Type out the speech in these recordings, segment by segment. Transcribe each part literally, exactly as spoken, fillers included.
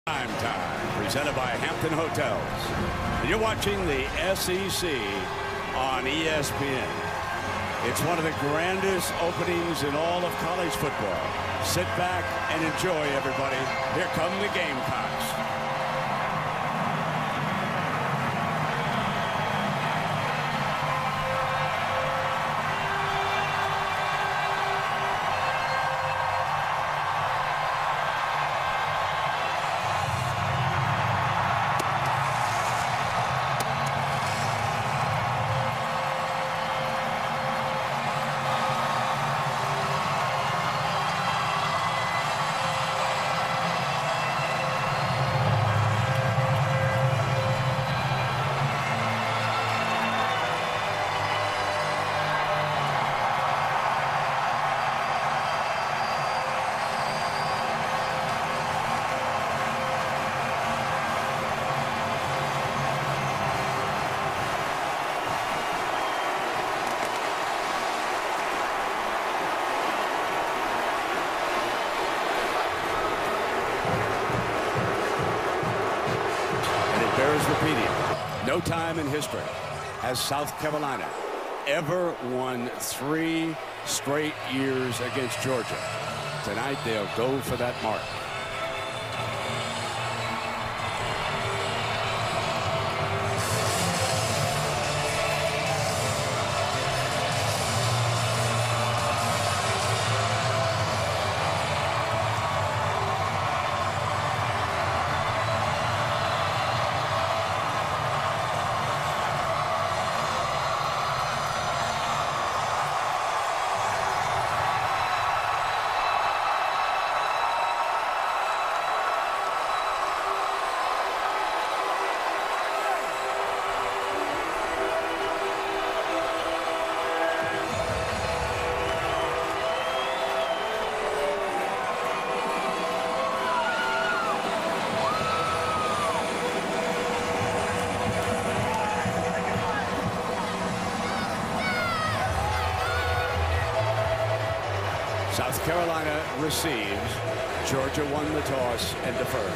Time time, presented by Hampton Hotels. And you're watching the S E C on E S P N. It's one of the grandest openings in all of college football. Sit back and enjoy, everybody. Here come the Gamecocks. Bears repeating. No time in history has South Carolina ever won three straight years against Georgia. Tonight they'll go for that mark. South Carolina receives. Georgia won the toss and deferred.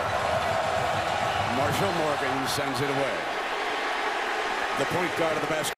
Marshall Morgan sends it away. The point guard of the basketball.